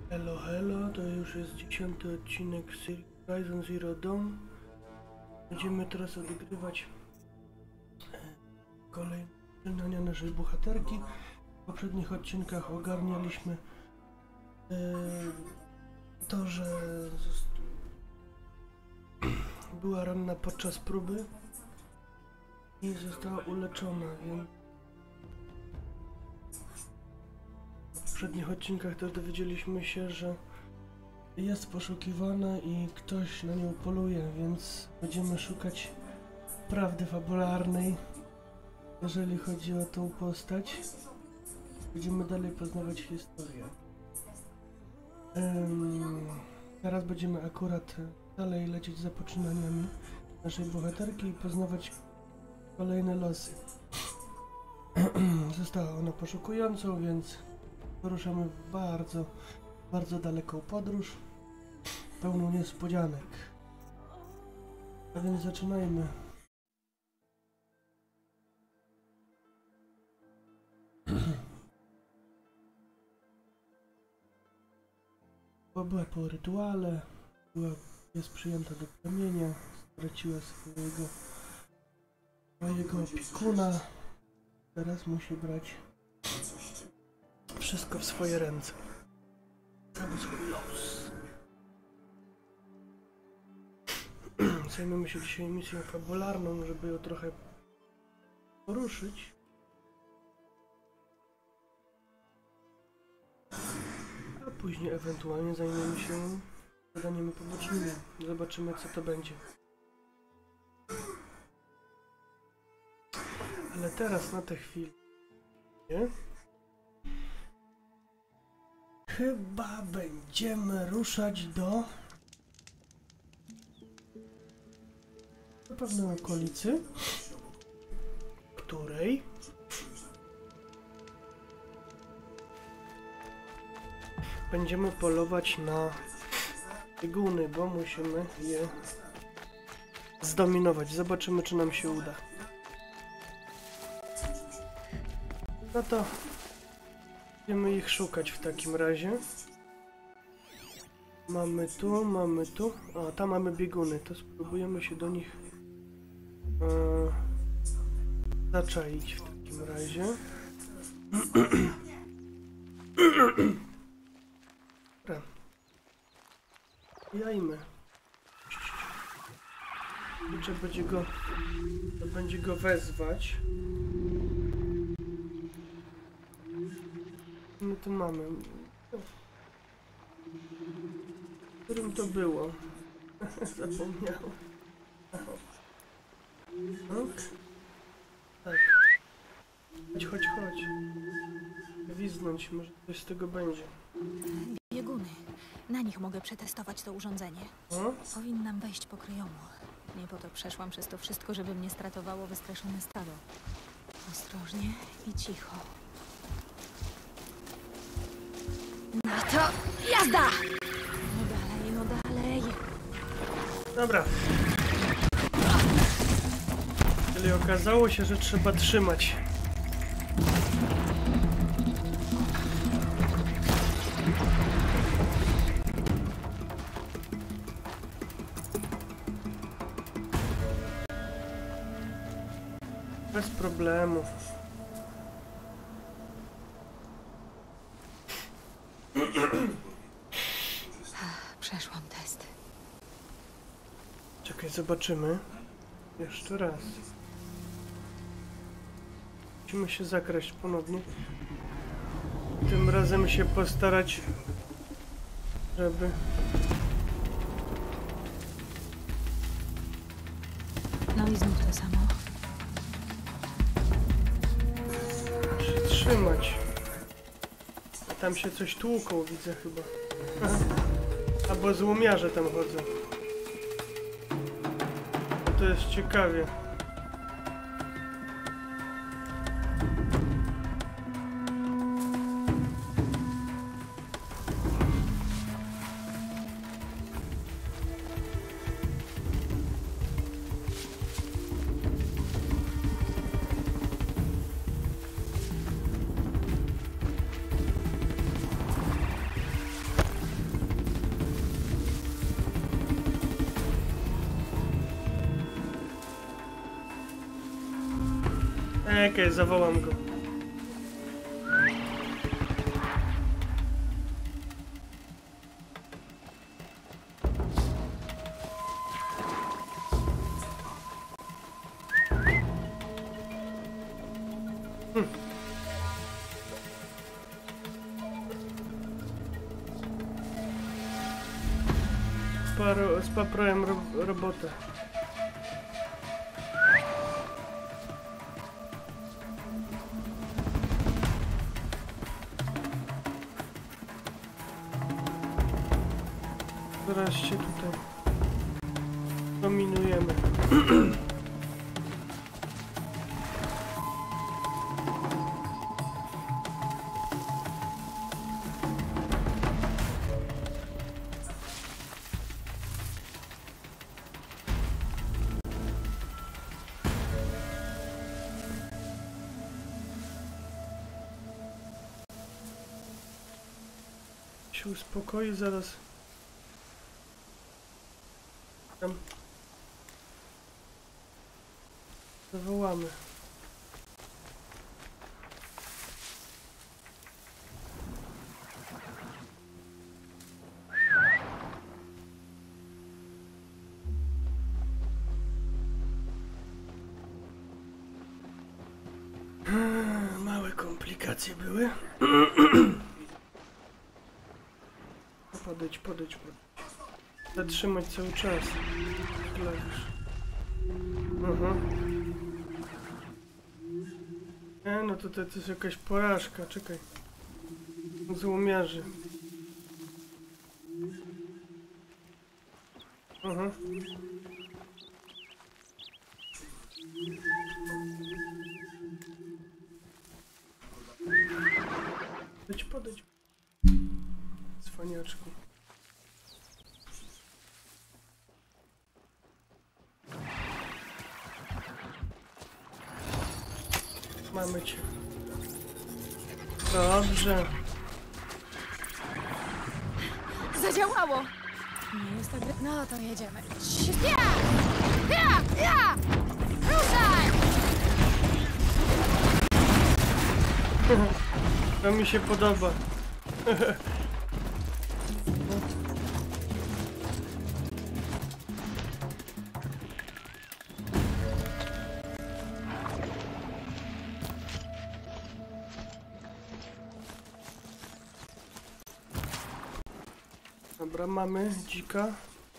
Hello, hello, to już jest 10. odcinek serii Horizon Zero Dawn. Będziemy teraz odgrywać kolejne wydarzenia naszej bohaterki. W poprzednich odcinkach ogarnialiśmy to, że była ranna podczas próby i została uleczona, więc w poprzednich odcinkach też dowiedzieliśmy się, że jest poszukiwana i ktoś na nią poluje, więc będziemy szukać prawdy fabularnej, jeżeli chodzi o tą postać. Będziemy dalej poznawać historię. Teraz będziemy akurat dalej lecieć za poczynaniami naszej bohaterki i poznawać kolejne losy. Została ona poszukującą, więc wyruszamy w bardzo daleką podróż, pełną niespodzianek. A więc zaczynajmy. Była po rytuale, jest przyjęta do plemienia, straciła swojego opiekuna. Teraz musi brać wszystko w swoje ręce. Cały swój los. Zajmiemy się dzisiaj misją fabularną, żeby ją trochę poruszyć. A później ewentualnie zajmiemy się zadaniami pobocznymi. Zobaczymy, co to będzie. Ale teraz na tę chwilę chyba będziemy ruszać do pewnej okolicy, której będziemy polować na bieguny, bo musimy je zdominować. Zobaczymy, czy nam się uda. No to będziemy ich szukać w takim razie. Mamy tu. A, tam mamy bieguny, to spróbujemy się do nich zaczaić w takim razie. Dobra. Jajmy. Trzeba będzie go wezwać. No to mamy. W którym to było? Zapomniałem. Ok. Tak. Chodź. Gwizdnąć, może coś z tego będzie. Bieguny. Na nich mogę przetestować to urządzenie. O? Powinnam wejść po kryjomu. Nie po to przeszłam przez to wszystko, żeby mnie stratowało wystraszone stado. Ostrożnie i cicho. No to jazda! No dalej. Dobra. Czyli okazało się, że trzeba trzymać. Bez problemu. Przeszłam test. Czekaj, zobaczymy. Jeszcze raz. Musimy się zakraść ponownie. Tym razem się postarać, żeby... No i znów to samo. Trzymać. Tam się coś tłuką, widzę chyba. Albo złomiarze tam chodzą. To jest ciekawie. Czekaj, zawołam go. Spaprałem robotę. Zaraz się tutaj dominujemy. Się uspokoi, zaraz tam zawołamy. Małe komplikacje były. Podejdź. Zatrzymać cały czas. Klawisz. Aha. No tutaj to jest jakaś porażka, czekaj. Złomiarzy. Aha. Podejdź. Cwaniaczku. Mamy cię. Dobrze. Zadziałało! Nie jest tak... No to jedziemy. Ruszaj! To mi się podoba. Dobra, mamy dzika.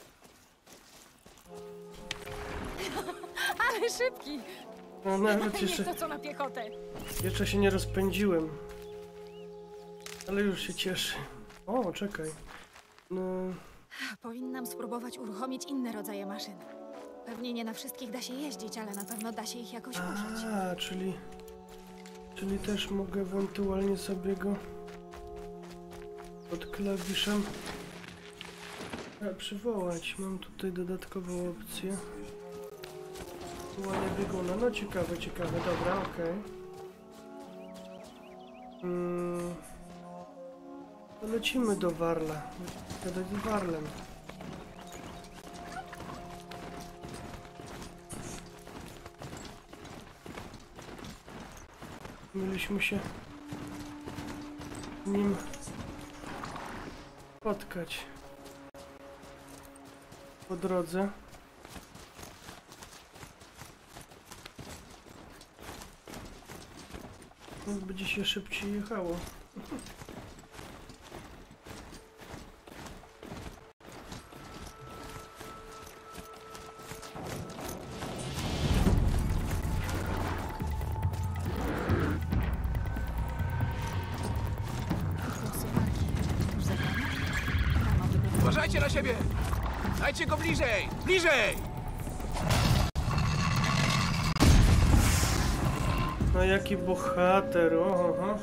Ale szybki! No nawet Nie jeszcze, to co na piechotę. jeszcze się nie rozpędziłem. Ale już się cieszy. O, czekaj. No, Powinnam spróbować uruchomić inne rodzaje maszyn. Pewnie nie na wszystkich da się jeździć, ale na pewno da się ich jakoś użyć. czyli też mogę ewentualnie sobie go pod klawiszem przywołać. Mam tutaj dodatkową opcję. Wołanie bieguna. No ciekawe, dobra, okej. To lecimy do Warla. Gadać z Warlem. Mieliśmy się z nim spotkać po drodze. Będzie się szybciej jechało. Uważajcie na siebie! Dajcie go bliżej! Bliżej! No jaki bohater, oho.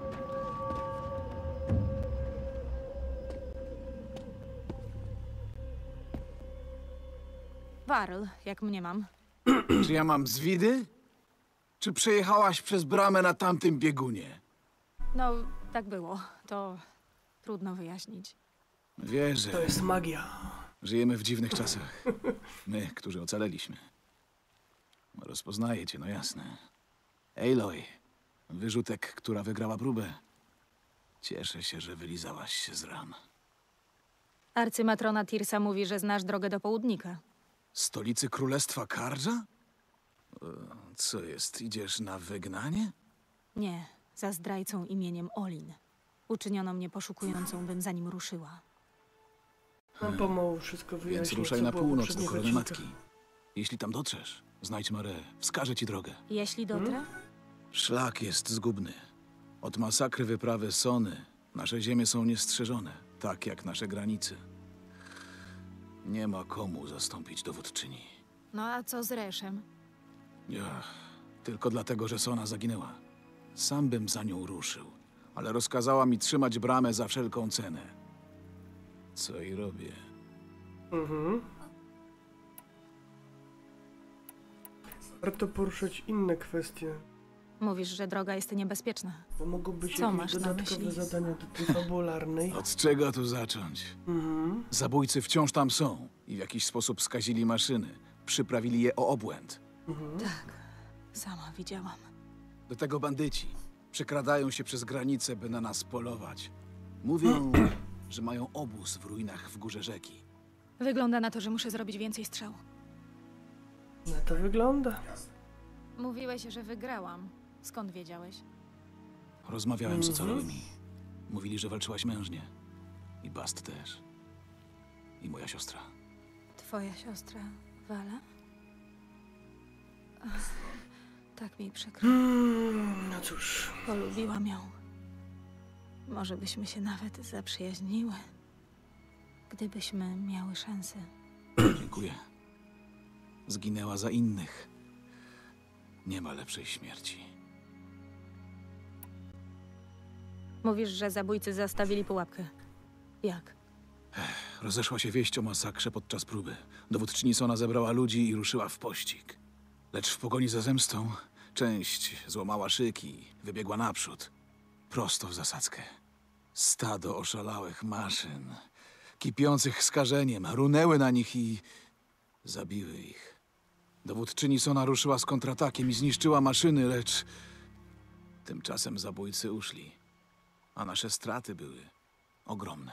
Warl, jak mnie mam. Czy ja mam zwidy? Czy przejechałaś przez bramę na tamtym biegunie? No, tak było. To trudno wyjaśnić. Wierzę. To jest magia. Żyjemy w dziwnych czasach. My, którzy ocaleliśmy. Rozpoznaję cię, no jasne. Aloy, wyrzutek, która wygrała próbę. Cieszę się, że wylizałaś się z ran. Arcymatrona Tirsa mówi, że znasz drogę do południka. Stolicy Królestwa Kardża? Co jest, idziesz na wygnanie? Nie, za zdrajcą imieniem Olin. Uczyniono mnie poszukującą, bym za nim ruszyła. Mam pomału wszystko wyjaśnię. Więc ruszaj co na było w północ do poprzednich Korony odcinkach. Matki. Jeśli tam dotrzesz, znajdź Marę, wskaże ci drogę. Jeśli dotrę? Szlak jest zgubny. Od masakry wyprawy Sony nasze ziemie są niestrzeżone, tak jak nasze granice. Nie ma komu zastąpić dowódczyni. No a co z Reszem? Tylko dlatego, że Sona zaginęła. Sam bym za nią ruszył, ale rozkazała mi trzymać bramę za wszelką cenę. Co i robię. Warto poruszać inne kwestie, Mówisz, że droga jest niebezpieczna. bo mogą być Co jakieś masz na dodatkowe myśli? zadania do tej fabularnej. Od czego tu zacząć? Zabójcy wciąż tam są i w jakiś sposób skazili maszyny. Przyprawili je o obłęd. Tak, sama widziałam. Do tego bandyci przekradają się przez granicę, by na nas polować. Mówią, że mają obóz w ruinach w górze rzeki. Wygląda na to, że muszę zrobić więcej strzał. Na to wygląda. Mówiłeś, że wygrałam. Skąd wiedziałeś? Rozmawiałem z ocalałymi. Mówili, że walczyłaś mężnie. I Bast też. I moja siostra. Twoja siostra, Vala? Ach, tak mi przykro. No cóż, Polubiłam ją. Może byśmy się nawet zaprzyjaźniły. Gdybyśmy miały szansę. Dziękuję. Zginęła za innych. Nie ma lepszej śmierci. Mówisz, że zabójcy zastawili pułapkę. Jak? Rozeszła się wieść o masakrze podczas próby. Dowódczyni Sona zebrała ludzi i ruszyła w pościg. Lecz w pogoni za zemstą część złamała szyki, wybiegła naprzód. Prosto w zasadzkę. Stado oszalałych maszyn, kipiących skażeniem, runęły na nich i zabiły ich. Dowódczyni Sona ruszyła z kontratakiem i zniszczyła maszyny, lecz tymczasem zabójcy uszli. A nasze straty były ogromne.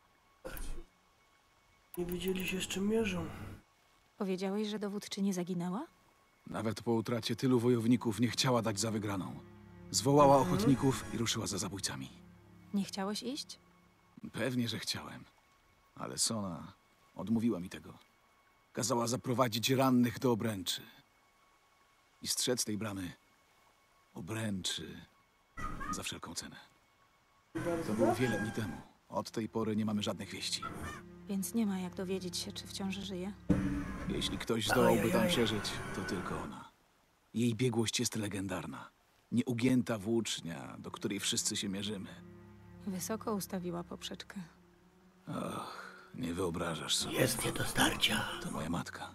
nie wiedzieli się z czym mierzą. Powiedziałeś, że dowódczyni zaginęła? Nawet po utracie tylu wojowników nie chciała dać za wygraną. Zwołała ochotników i ruszyła za zabójcami. Nie chciałeś iść? Pewnie, że chciałem. Ale Sona odmówiła mi tego. Kazała zaprowadzić rannych do obręczy. I strzec tej bramy obręczy za wszelką cenę. To było wiele dni temu. Od tej pory nie mamy żadnych wieści. Więc nie ma jak dowiedzieć się, czy wciąż żyje. Jeśli ktoś zdołałby tam przeżyć, to tylko ona. Jej biegłość jest legendarna. Nieugięta włócznia, do której wszyscy się mierzymy. Wysoko ustawiła poprzeczkę. Nie wyobrażasz sobie. Jest nie do starcia. To moja matka.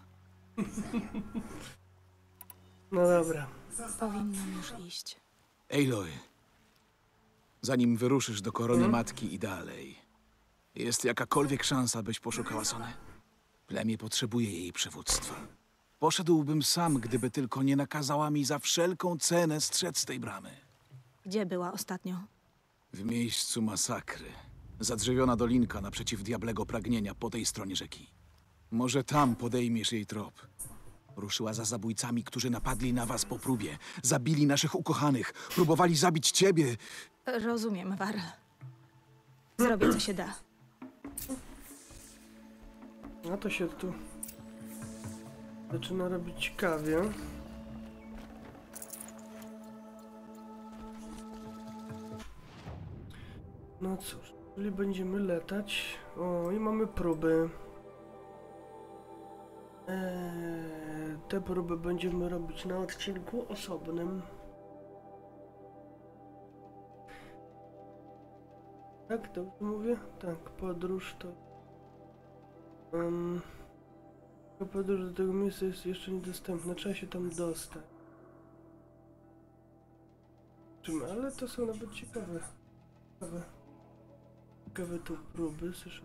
No dobra. Powinnam już iść. Aloy, zanim wyruszysz do Korony Matki i dalej, jest jakakolwiek szansa, byś poszukała Sony? Plemię potrzebuje jej przywództwa. Poszedłbym sam, gdyby tylko nie nakazała mi za wszelką cenę strzec tej bramy. Gdzie była ostatnio? W miejscu masakry. Zadrzewiona dolinka naprzeciw diablego pragnienia po tej stronie rzeki. Może tam podejmiesz jej trop. Ruszyła za zabójcami, którzy napadli na was po próbie. Zabili naszych ukochanych. Próbowali zabić ciebie. Rozumiem, Varl. Zrobię, co się da. No to się tu zaczyna robić ciekawie. No cóż, czyli będziemy latać. O, i mamy próby. Te próby będziemy robić na odcinku osobnym. Tak, dobrze mówię? Tak, podróż to... podróż do tego miejsca jest jeszcze niedostępna, trzeba się tam dostać. Ale to są nawet ciekawe. Ciekawe tu próby, słyszę.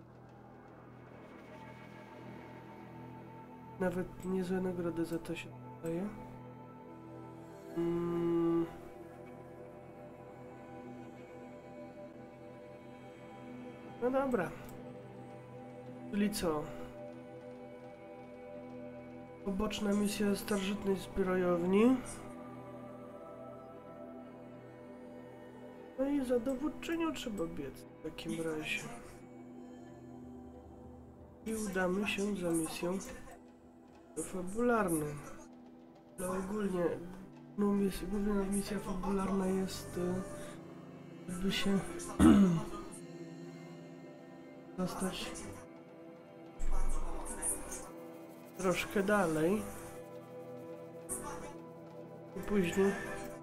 Nawet niezłe nagrody za to się daje. No dobra. Czyli co? Poboczna misja starożytnej zbrojowni. No i za dowódczynią trzeba biec w takim razie. I udamy się za misją fabularną. Ale ogólnie główna misja fabularna jest, żeby się dostać troszkę dalej i później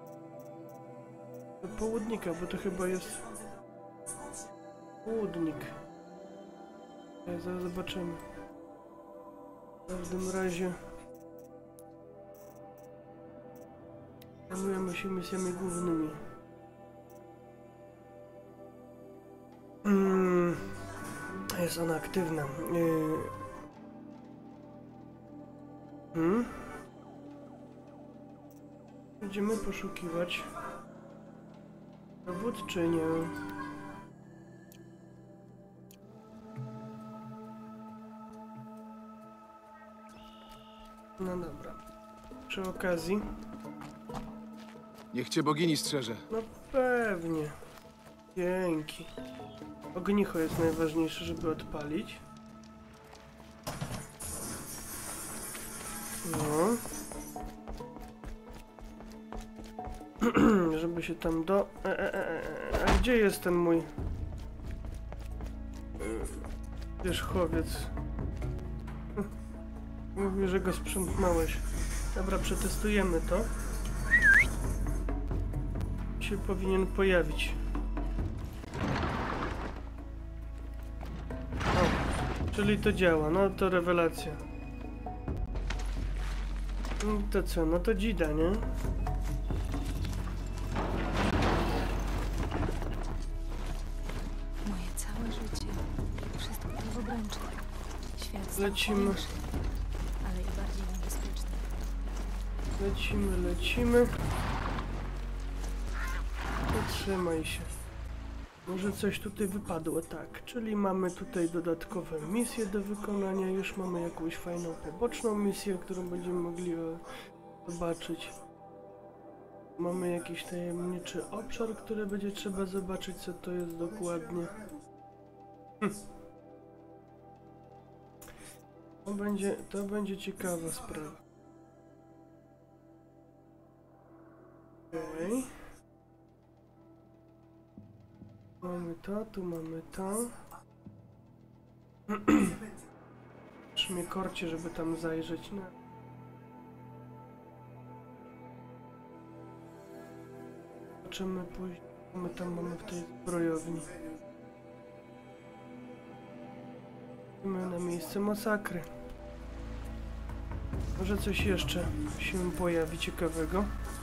do południka, bo to chyba jest południk. Zaraz zobaczymy. W każdym razie zajmujemy się misjami głównymi. Jest ona aktywna. Będziemy poszukiwać dowódczynię. No dobra. Przy okazji. Niech cię bogini strzeże. No pewnie. Dzięki. Ognicho jest najważniejsze, żeby odpalić. No. Żeby się tam A gdzie jest ten mój wierzchowiec? Mówił, że go sprzątnąłeś. Dobra, przetestujemy to. Się powinien pojawić. O, czyli to działa, no to rewelacja. No to co, no to dzida, nie? Moje całe życie. Wszystko to w obręczy. Świat stał Lecimy. większy, ale i bardziej niebezpieczny. Lecimy. Zatrzymaj się. Może coś tutaj wypadło, tak. Czyli mamy tutaj dodatkowe misje do wykonania. Już mamy jakąś fajną poboczną misję, którą będziemy mogli zobaczyć. Mamy jakiś tajemniczy obszar, który będzie trzeba zobaczyć, co to jest dokładnie. To będzie ciekawa sprawa. Okej. Mamy to, tu mamy to. Aż mnie korci, żeby tam zajrzeć. No. Zobaczymy później, co my tam mamy w tej zbrojowni. Idziemy na miejsce masakry. Może coś jeszcze się pojawi ciekawego.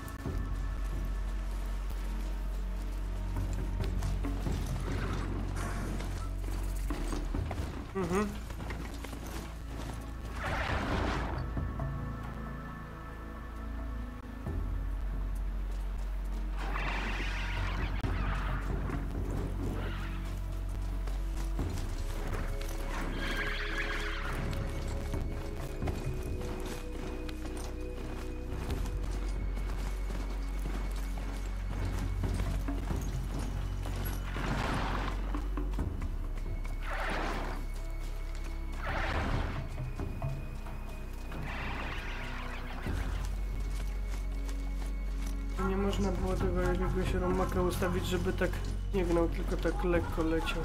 Nie można było tego jakiegoś romaka ustawić, żeby tak nie gnał, tylko tak lekko leciał.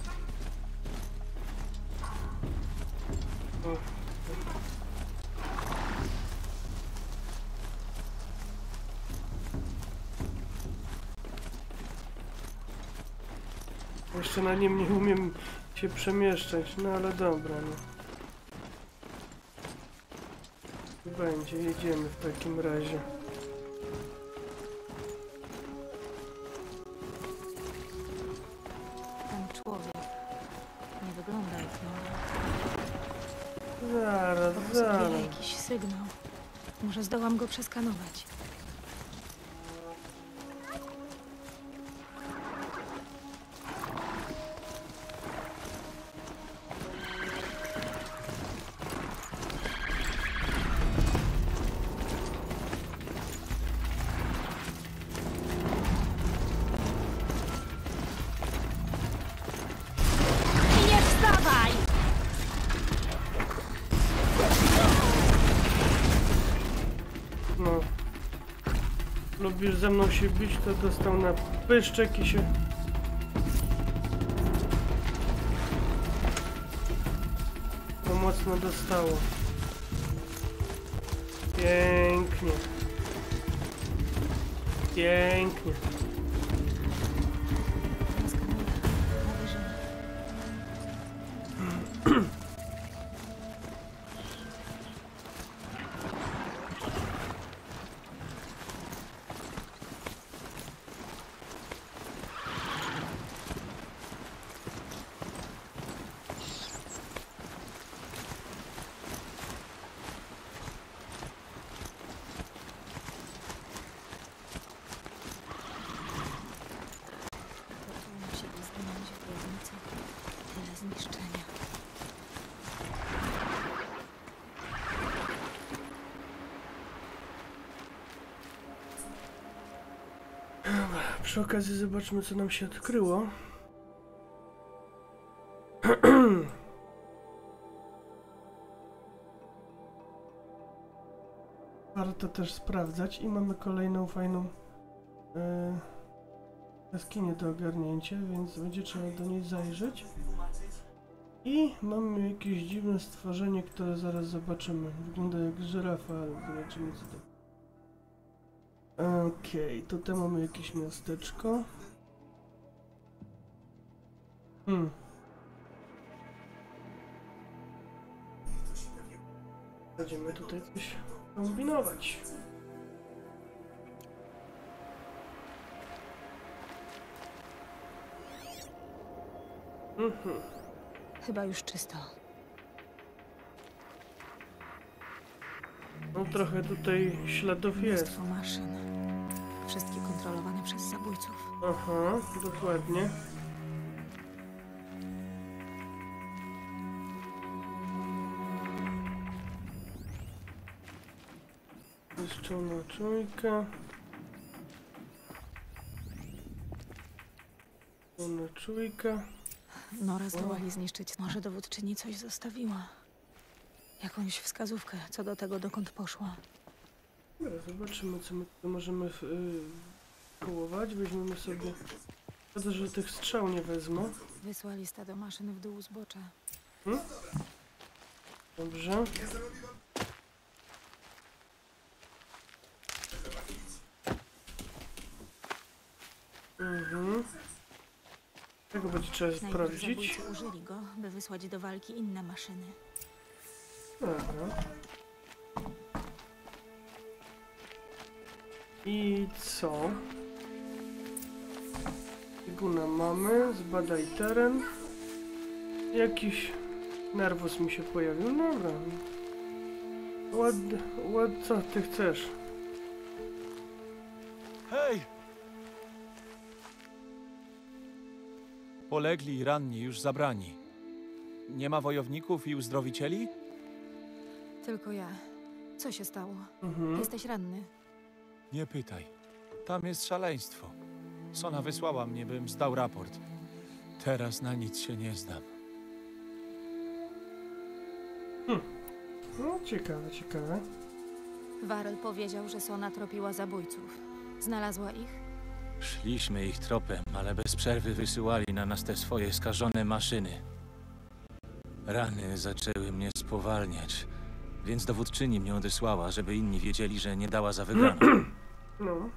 O. Jeszcze na nim nie umiem się przemieszczać, no ale dobra, no. Będzie, jedziemy w takim razie. Ten człowiek nie wygląda jak no. Zaraz. Pozostawię jakiś sygnał. Może zdołam go przeskanować. lubisz ze mną się bić, to dostał na pyszczek i się... To mocno dostało. Pięknie. Pięknie. Skanuję. Prawie że... Poczułam siebie zginąć w piwnicy. Tyle zniszczenia. Przy okazji zobaczmy, co nam się odkryło. Warto też sprawdzać i mamy kolejną fajną jaskinię do ogarnięcia, więc będzie trzeba do niej zajrzeć. I mamy jakieś dziwne stworzenie, które zaraz zobaczymy. Wygląda jak żyrafa, ale zobaczymy co to. Okej, tutaj mamy jakieś miasteczko. Będziemy tutaj coś kombinować. Chyba już czysto. No trochę tutaj śladów jest. Mnóstwo maszyn. Wszystkie kontrolowane przez zabójców. Aha, dokładnie. Zniszczona czujka. Zniszczona czujka. Nora zdołali zniszczyć. Może dowódczyni coś zostawiła. Jakąś wskazówkę co do tego, dokąd poszła. Dobra, zobaczymy, co my tu możemy kołować. Weźmiemy sobie... Szkoda, że tych strzał nie wezmę. Wysłali stado maszyn w dół zbocza. Dobrze. Tego będzie trzeba Najpierw sprawdzić. zabójcy użyli go, by wysłać do walki inne maszyny. Dobra. I co? Biegunę mamy, zbadaj teren. Jakiś nerwus mi się pojawił, dobra. Co ty chcesz? Hej! Polegli i ranni już zabrani. Nie ma wojowników i uzdrowicieli? Tylko ja. Co się stało? Mhm. Jesteś ranny. Nie pytaj. Tam jest szaleństwo. Sona wysłała mnie, bym zdał raport. Teraz na nic się nie zdam. No, ciekawe, ciekawe. Warel powiedział, że Sona tropiła zabójców. Znalazła ich? Szliśmy ich tropem, ale bez przerwy wysyłali na nas te swoje skażone maszyny. Rany zaczęły mnie spowalniać, więc dowódczyni mnie odesłała, żeby inni wiedzieli, że nie dała za wygraną. No.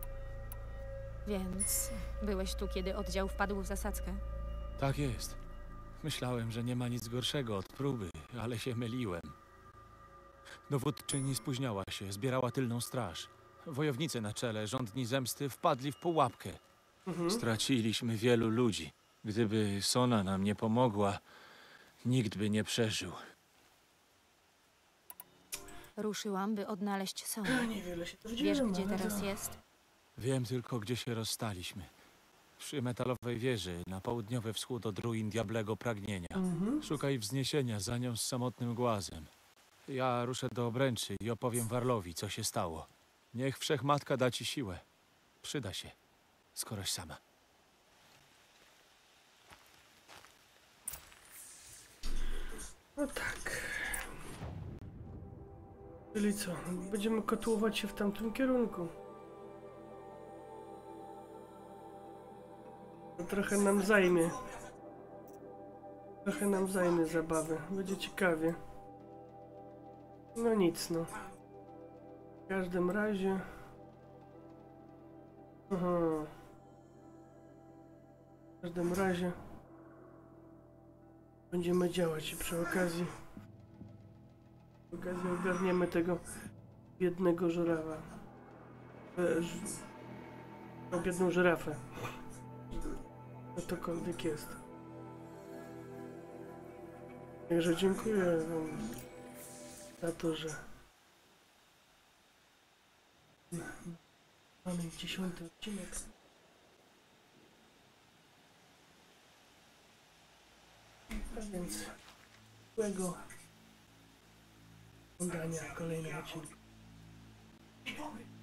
Więc byłeś tu, kiedy oddział wpadł w zasadzkę? Tak jest. Myślałem, że nie ma nic gorszego od próby, ale się myliłem. Dowódczyni spóźniała się, zbierała tylną straż. Wojownicy na czele, żądni zemsty, wpadli w pułapkę. Straciliśmy wielu ludzi. Gdyby Sona nam nie pomogła, nikt by nie przeżył. Ruszyłam, by odnaleźć Sonę. Niewiele się Wiesz, dowiedziałem, gdzie ale teraz to- jest? Wiem tylko, gdzie się rozstaliśmy. Przy metalowej wieży, na południowy wschód od ruin Diablego Pragnienia. Szukaj wzniesienia za nią z samotnym głazem. Ja ruszę do obręczy i opowiem Warlowi, co się stało. Niech Wszechmatka da ci siłę. Przyda się, skoroś sama. No tak. Czyli co? Będziemy kotłować się w tamtym kierunku. trochę nam zajmie. Trochę nam zajmie zabawy. Będzie ciekawie. No nic, no. W każdym razie... Aha. W każdym razie... Będziemy działać i przy okazji ogarniemy tego biednego żurawa. No, biedną żyrafę. Co tokolwiek jest. Także dziękuję wam za to, że mamy 10. odcinek. A więc miłego oglądania kolejnego odcinka.